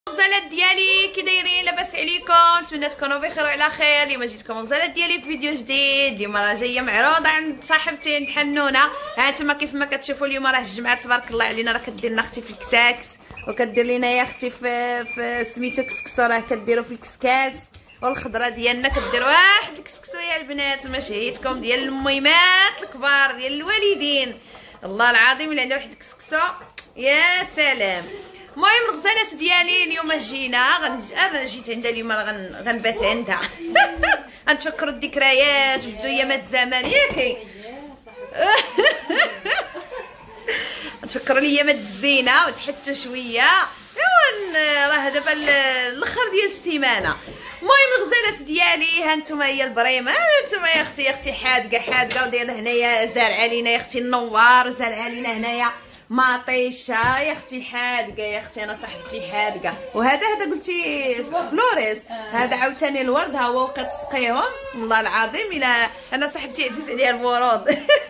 الغزالات ديالي كي دايرين؟ لاباس عليكم؟ نتمنى تكونوا بخير وعلى خير. اليوم جيتكم الغزالات ديالي في فيديو جديد. اليوم راه جايه معروضه عند صاحبتي عند حنونه. ها انتما كيف ما كتشوفوا اليوم راه الجمعه تبارك الله علينا، راه كدير لنا اختي في الكساكس وكدير لينا يا اختي في سميتو كسكسو، راه كديروا في الكسكاس. والخضره ديالنا كدير واحد الكسكسو يا البنات، مشهيتكم ديال الميمات الكبار ديال الوالدين. الله العظيم اللي عنده واحد الكسكسو يا سلام. المهم الغزالات ديالي اليوم جينا انا جيت عندها اليوم، راه غنبات عندها. غنتفكروا الذكريات وجدوا ايامات زمان ياكي. نتفكروا الايامات الزينه وتحتوا شويه. راه دابا الاخر ديال السيمانه. المهم الغزالات ديالي ها انتم هي البريمه، انتم يا اختي حادقه ودايره هنايا زارعه لينا يا اختي النوار، زارعه لينا هنايا مطيشه يا اختي حادقه. يا اختي انا صاحبتي حادقه. وهذا قلتي فلوريس، هذا عاوتاني الورد ها هو كتسقيهم. والله العظيم الا انا صاحبتي عزيز عليها الورود.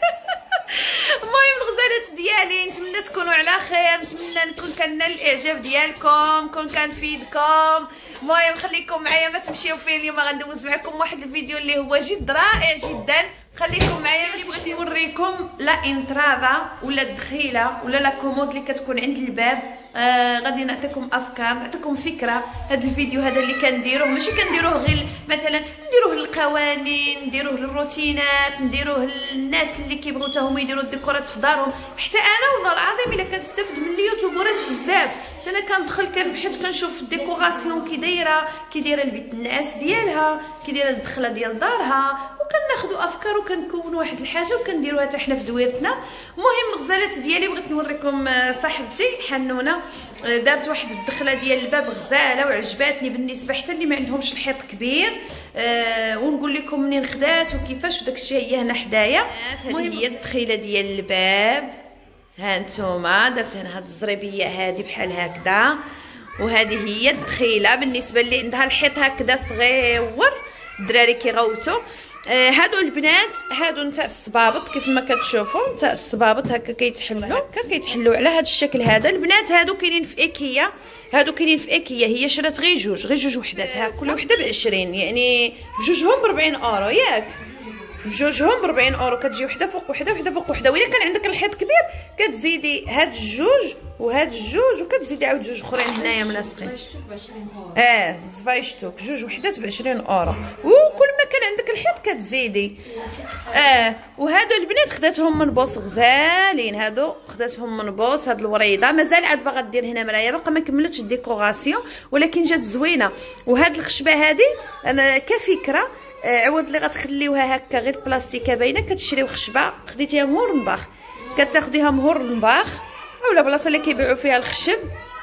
المهم الغزالات ديالي نتمنى تكونوا على خير، نتمنى نكون كنال الاعجاب ديالكم، نكون كنفيدكم. المهم خليكم معايا ما تمشيو فيه. اليوم غندوز معكم واحد الفيديو اللي هو جد رائع جدا. خليكم معايا. اللي بغيت نوريكم لا انترادا ولا الدخيله ولا لا كومود اللي كتكون عند الباب. غادي نعطيكم افكار، نعطيكم فكره. هذا الفيديو هذا اللي كنديروه ماشي كنديروه غير مثلا نديروه للقوانين، نديروه للروتينات، نديروه للناس اللي كيبغيو حتى هما يديروا الديكورات في دارهم. حتى انا والله العظيم الا كنستافد من اليوتيوبرات بزاف. انا كندخل كنبحث كنشوف الديكوراسيون كي دايره البيت الناس ديالها، كي دايره الدخله ديال دارها، وكناخذوا افكار وكنكونوا واحد الحاجه وكنديروها حتى حنا في دويرتنا. المهم الغزالات ديالي بغيت نوريكم صاحبتي حنونه دارت واحد الدخله ديال الباب غزاله وعجباتني بالنسبه حتى اللي ما عندهمش الحيط كبير. ونقول لكم منين خدات وكيفاش وداكشي هي هنا حدايا. المهم هي الدخيله ديال الباب، ها نتوما درت انا هاد الزريبيه هادي بحال هكذا، وهذه هي الدخيله بالنسبه اللي عندها الحيط هكذا صغيور الدراري كيغوتوا. هادو البنات هادو نتاع الصبابط كيف ما كتشوفوا، نتاع الصبابط هكا كيتحلوا على هذا الشكل هذا. البنات هادو كاينين في ايكيا، هي شرات غير جوج وحدات، ها كل وحده ب20، يعني بجوجهم ب40 اورو ياك، بجوجهم ب40 اورو. كتجي وحده فوق وحده فوق وحده. والا كان عندك الحيط كبير كتزيدي هاد الجوج وهاد الجوج وكتزيدي عاود جوج اخرين هنايا ملاصقين. زفايشتوك جوج وحدات ب20 اورو. وكل ما كان عندك الحيط كتزيدي. وهادو البنات خداتهم من بوص غزالين، هادو خداتهم من بوص. هاد الوريضه مازال عاد باغا دير هنا مرايه، باقا ما كملتش الديكوراسيون ولكن جات زوينه. وهاد الخشبه هادي انا كفكره عوض اللي غتخليوها هكا غير بلاستيكه باينه، كتشريو خشبه خديتيها مهور المباخ، كتاخديها مهور المباخ اولا بلاصه اللي كيبيعوا فيها الخشب.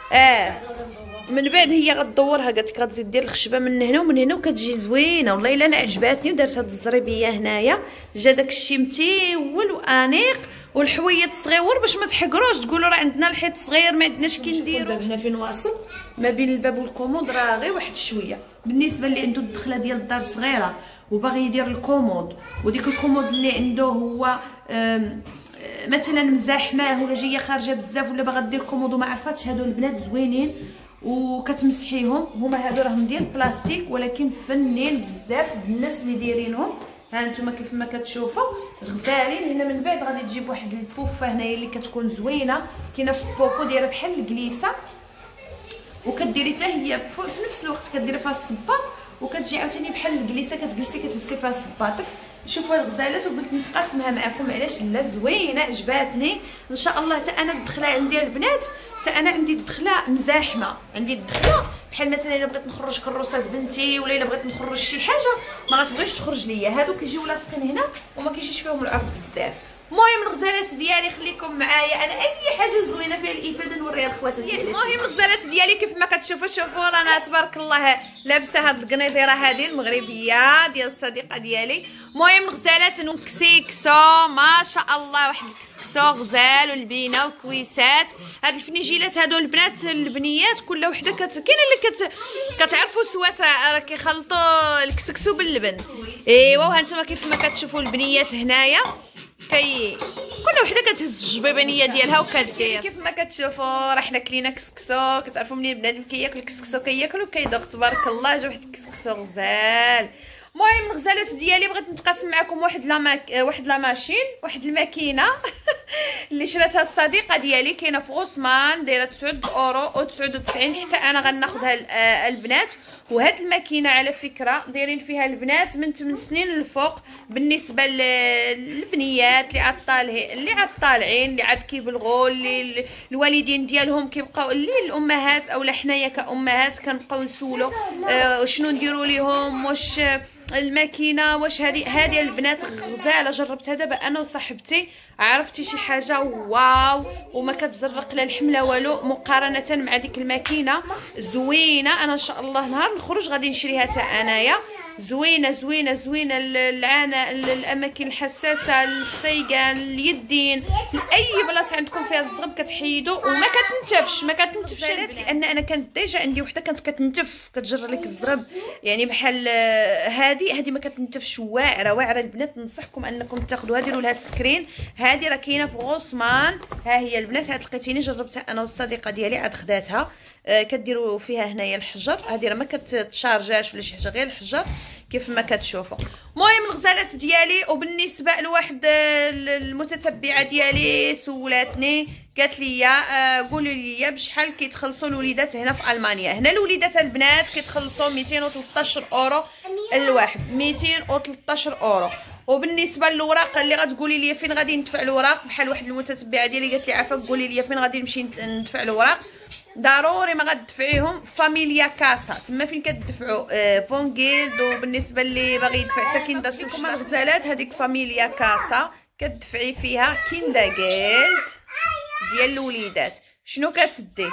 من بعد هي غدورها، قالت لك غتزيد دير الخشبه من هنا ومن هنا وكتجي زوينه. والله الا انا عجباتني. ودرت هاد الزريبيه هنايا جا داكشي متيول وانيق والحويط صغيور باش ما تحقروش تقولوا راه عندنا الحيط صغير ما عندناش كي نديروا. الباب هنا فين واصل ما بين الباب والكومود راه غير واحد شويه. بالنسبه اللي عنده الدخله ديال الدار صغيره وباغي يدير الكومود، وديك الكومود اللي عنده هو مثلا مزاحماه ولا جايه خارجه بزاف ولا باغا دير كومود وما عرفاتش، هادو البنات زوينين وكتمسحيهم. هما هادو راهم ديال بلاستيك ولكن فنين بزاف بالناس اللي دايرينهم. ها انتما كيف ما كتشوفوا غزالين. هنا من بعد غادي تجيب واحد البوفه هنايا اللي كتكون زوينه، كاينه في بوكو دايره بحال الكليسه، وكديري حتى هي في نفس الوقت كديري فيها الصباط وكتجي عاوتاني بحال الكليسه كتجلسي كتلبسي فيها صباطك. شوفوا الغزالات وقلت نتقاسمها معكم علاش لا زوينه عجباتني. ان شاء الله حتى انا الدخله عندي البنات، حتى انا عندي الدخله مزاحمه، عندي الدخله بحال مثلا الا بغيت نخرج كروسات بنتي ولا الا بغيت نخرج شي حاجه ما غتبغيش تخرج ليا. هادو كيجيو لاصقين هنا وما كيجيش فيهم العرض بزاف. المهم الغزالات ديالي خليكم معايا، انا اي حاجه زوينه فيها الافاده نوريها لخواتي ديالي. المهم الغزالات ديالي كيف ما كتشوفوا شوفوا رانا تبارك الله لابسه هاد القنيطيره هذه المغربيه ديال الصديقه ديالي. المهم الغزالات نكسيكسو ما شاء الله، واحد الكسكسو غزال والبينه وكويسات. هاد الفنيجيلات هادو البنات البنيات كل وحده كاينه اللي كتعرفوا سواسه راه كيخلطوا الكسكسو باللبن. ايوا وها نتوما كيف ما كتشوفوا البنيات هنايا كل كل وحده كتهز الجبيبانيه ديالها وكدير. كيف ما كتشوفوا راه حنا كلينا كسكسو. كتعرفوا منين بنادم كياكل كسكسو كياكل وكيذوق تبارك الله. جا واحد الكسكسو غزال. المهم الغزالات ديالي بغيت نتقاسم معكم واحد لا ماشين، واحد الماكينه اللي شراتها الصديقه ديالي، كاينه في غوسمان، دايره 9 اورو و99. حتى انا غناخذها البنات. وهاد الماكينه على فكره دايرين فيها البنات من 8 سنين للفوق، بالنسبه للبنيات اللي عاد طالعين، اللي عاد كيبلغوا، اللي الوالدين ديالهم كيبقاو، اللي الامهات اولا حنايا كامهات كنبقاو نسولوا شنو نديروا ليهم، واش الماكينه واش هذه البنات غزاله. جربتها دابا انا وصاحبتي، عرفتي شي حاجه واو، وما كتزرق لا الحمله والو، مقارنه مع ديك الماكينه زوينه. انا ان شاء الله نهار نخرج غادي نشريها حتى انايا. زوينه زوينه زوينه. الاماكن الحساسه، السيقان، اليدين، اي بلاصه عندكم فيها الزغب كتحيدوا وما كتنتفش. لان انا كانت ديجا عندي وحده كانت كتنتف، كتجر لك الزغب يعني بحال هذه ما كتنتفش. واعره البنات. ننصحكم انكم تاخذوها، ديروا لها سكرين. هذه راه كاينه في غوسمان. ها هي البنات، هاد لقيتيني جربتها انا والصديقه ديالي، عاد خداتها. كديروا فيها هنايا الحجر. هذه راه ما كتشارجاش ولا شي حاجه، غير الحجر كيف ما كتشوفوا. المهم الغزالات ديالي. وبالنسبه لواحد المتتبعه ديالي سولاتني، قالت لي قولوا لي بشحال كيتخلصوا الوليدات هنا في المانيا. هنا الوليدات البنات كيتخلصوا 213 اورو الواحد، 213 اورو. وبالنسبه للوراق اللي غتقولي لي فين غادي ندفع الوراق، بحال واحد المتتبعه ديالي قالت لي عافاك قولي لي فين غادي نمشي ندفع الوراق، ضروري ما غتدفعيهم فاميليا كاسا، تما فين كتدفعوا فونغيلد. وبالنسبه اللي باغي يدفع حتى كيندا سوشيال الغزالات، هذيك فاميليا كاسا كتدفعي فيها كيندا جيلد ديال الوليدات. شنو كتدي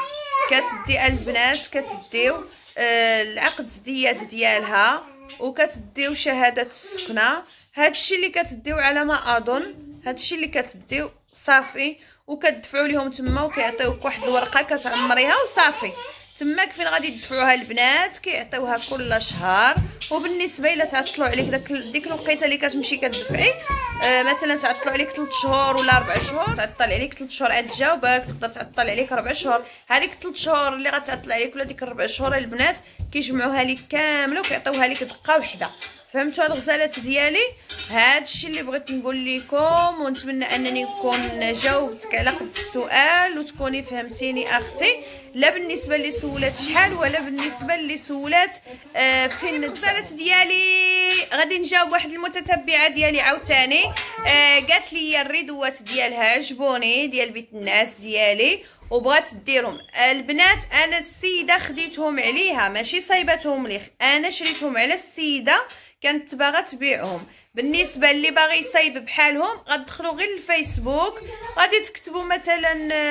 البنات؟ كتديو العقد الزديات ديالها، وكتديو شهاده السكنه. هادشي اللي كتديو على ما اظن، هادشي اللي كتديو صافي. وكتدفعوا لهم تما، وكيعطيوك واحد الورقه كتعمريها وصافي. تماك فين غادي تدفعوها البنات كيعطيوها كل شهر. وبالنسبه الا تعطلوا عليك ديك الوقيته اللي كتمشي كتدفعي، مثلا تعطلوا عليك 3 شهور ولا 4 شهور، تعطل عليك 3 شهور عاد تجاوبك، تقدر تعطل عليك 4 شهور. هذيك 3 شهور اللي غتعطل عليك ولا ديك 4 شهور البنات كيجمعوها لك كامله وكيعطيوها لك دقه وحده. فهمتوا الغزالات ديالي؟ هادشي اللي بغيت نقول لكم، ونتمنى انني نكون جاوبتك على قد السؤال وتكوني فهمتيني اختي، لا بالنسبه اللي سولات شحال ولا بالنسبه اللي سولات فين. الغزالات ديالي غادي نجاوب واحد المتتبعه ديالي عاوتاني، قالت لي الريدوات ديالها عجبوني ديال بيت النعاس ديالي وبغات ديرهم البنات. انا السيده خديتهم عليها، ماشي صايباتهم لي، انا شريتهم على السيده كانت باغا تبيعهم. بالنسبه اللي باغي يصايب بحالهم غتدخلوا غير الفيسبوك، غادي تكتبوا مثلا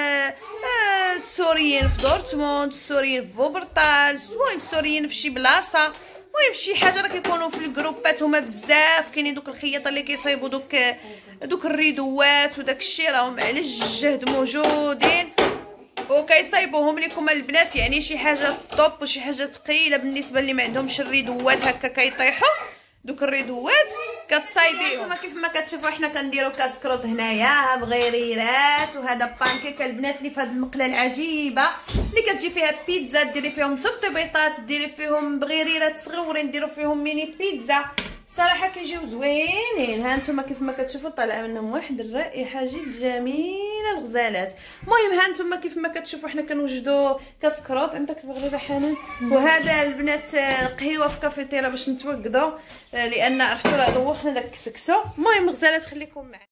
السوريين في دورتموند، السوريين في فوبرطال، المهم السوريين في شي بلاصه، المهم شي حاجه. راه كيكونوا في الجروبات هما بزاف، كاينين دوك الخياطه اللي كيصايبوا دوك الريدوات وداك الشيء، راهم على الجهد موجودين وكيصايبوهم لكم البنات. يعني شي حاجه طوب وشي حاجه ثقيله. بالنسبه اللي ما عندهمش الريدوات هكا كيطيحوا دوك الريدوات كتصايبيهم. نتوما كيف ما كتشوفوا حنا كنديروا كاسكروط هنايا، ها بغيريرات، وهذا بانكيك البنات اللي في هذه المقله العجيبه اللي كتجي فيها بيتزا، ديري فيهم تبطيبيطات، ديري فيهم بغيريرات صغيورين، ديروا فيهم ميني بيتزا. الصراحه كيجيو زوينين. ها نتوما كيف ما كتشوفوا طالعه منهم واحد الرائحه جد جميله الغزالات. المهم ها نتوما كيف ما كتشوفوا حنا كنوجدوا كاسكروط. عندك البغيره حنان، وهذا البنات القهيوه في كافيتيرا باش نتوقدوا، لان عرفتوا راه دوخنا داك الكسكسو. المهم الغزالات خليكم معايا.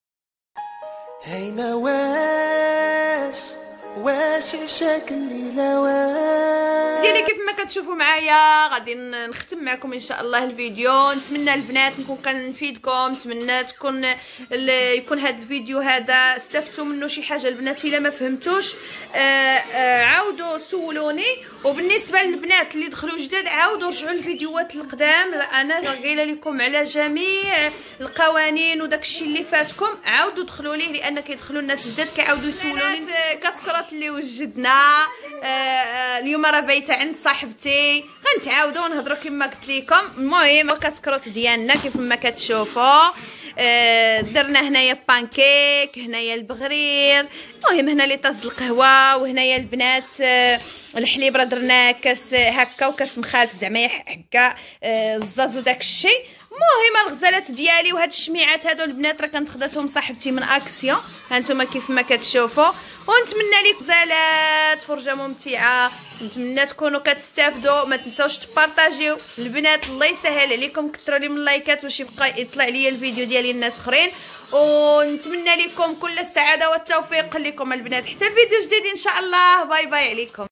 هينا واش الشكل ديالي كيف ما كتشوفوا معايا. غادي نختم معكم ان شاء الله الفيديو. نتمنى البنات نكون كنفيدكم، نتمنى يكون هذا الفيديو هذا استفدتوا منه شي حاجه البنات. الا ما فهمتوش عاودوا سولوني. وبالنسبه للبنات اللي دخلوا جداد عاودوا رجعوا الفيديوهات القدام، انا قايله لكم على جميع القوانين وداك الشيء اللي فاتكم، عاودوا دخلوا ليه لان كيدخلوا الناس جداد كيعاودوا يسولوني. كاسكروط اللي وجدنا اليوم راه بايته عند صاحبتي، غنتعاودوا ونهضروا كما قلت لكم. المهم كاسكروط ديالنا كيف ما كتشوفوا درنا هنايا بانكيك، هنايا البغرير، المهم هنا لي طاس القهوه، وهنايا البنات الحليب راه درناه كاس هكا وكاس مخالف زعما هكا الزاز وداك الشيء. المهم الغزالات ديالي وهاد الشميعات هادو البنات راه كانت خداتهم صاحبتي من اكسيون، هانتوما كيف ما كتشوفوا. ونتمنى لكم غزالات فرجه ممتعه، نتمنى تكونوا كتستافدوا. ما تنساوش تبارطاجيو البنات، الله يسهل عليكم، كثروا لي من اللايكات باش يبقى يطلع لي الفيديو ديالي للناس اخرين. ونتمنى لكم كل السعاده والتوفيق لكم البنات، حتى الفيديو جديد ان شاء الله. باي باي عليكم.